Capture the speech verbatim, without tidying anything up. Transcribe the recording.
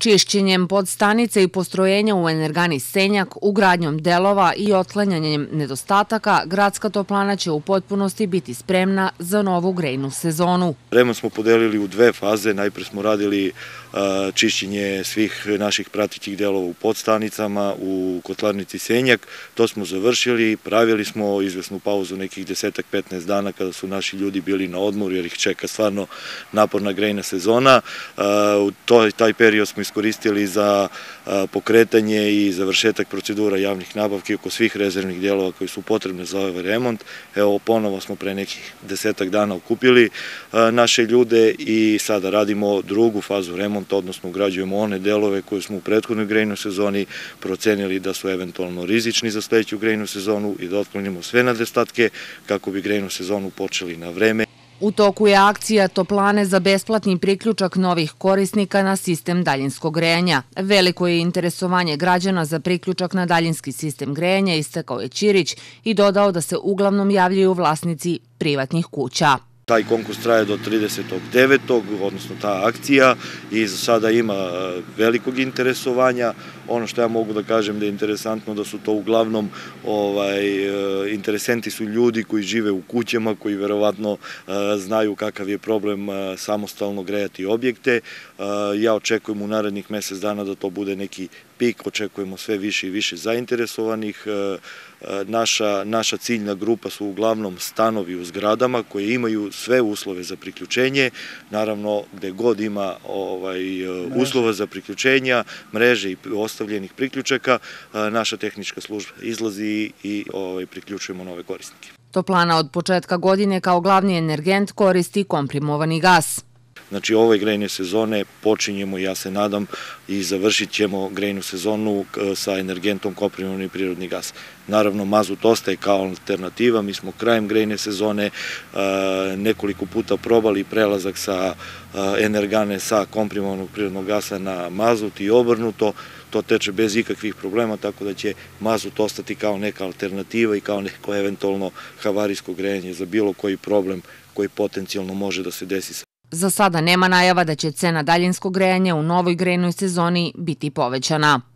Čišćenjem podstanica i postrojenja u energani Senjak, ugradnjom delova i otklanjanjem nedostataka, gradska toplana će u potpunosti biti spremna za novu grejnu sezonu. Remont smo podelili u dve faze. Najpre smo radili čišćenje svih naših pratećih delova u podstanicama, u kotlarnici Senjak. To smo završili, pravili smo izvesnu pauzu nekih desetak do petnaest dana kada su naši ljudi bili na odmoru jer ih čeka stvarno naporna grejna sezona. Taj period smo iskoristili za pokretanje i završetak procedura javnih nabavki oko svih rezervnih delova koji su potrebne za ovaj remont. Evo, ponovo smo pre nekih desetak dana okupili naše ljude i sada radimo drugu fazu remonta, odnosno ugrađujemo one delove koje smo u prethodnoj grejnoj sezoni procenili da su eventualno rizični za sledeću grejnu sezonu i da otklonimo sve nedostatke kako bi grejnu sezonu počeli na vreme. U toku je akcija toplane za besplatni priključak novih korisnika na sistem daljinskog grejanja. Veliko je interesovanje građana za priključak na daljinski sistem grejanja, istakao je Ćirić i dodao da se uglavnom javljaju vlasnici privatnih kuća. Taj konkurs traje do tridesetog devetog odnosno ta akcija, i za sada ima velikog interesovanja. Ono što ja mogu da kažem da je interesantno da su to uglavnom interesenti su ljudi koji žive u kućama, koji verovatno znaju kakav je problem samostalno grejati objekte. Ja očekujem u narednih mesec dana da to bude neki pik, očekujemo sve više i više zainteresovanih. Naša ciljna grupa su uglavnom stanovi u zgradama koje imaju sve uslove za priključenje. Naravno, gde god ima uslova za priključenja, mreže i ostavljenih priključaka, naša tehnička služba izlazi i priključujemo nove korisnike. Toplana od početka godine kao glavni energent koristi komprimovani gas. Znači, ove grejne sezone počinjemo, ja se nadam, i završit ćemo grejnu sezonu sa energentom komprimovani prirodni gas. Naravno, mazut ostaje kao alternativa. Mi smo krajem grejne sezone nekoliko puta probali prelazak sa energane sa komprimovanog prirodnog gasa na mazut i obrnuto. To teče bez ikakvih problema, tako da će mazut ostati kao neka alternativa i kao neko eventualno havarijsko grejanje za bilo koji problem koji potencijalno može da se desi. Za sada nema najava da će cena daljinskog grejanja u novoj grejnoj sezoni biti povećana.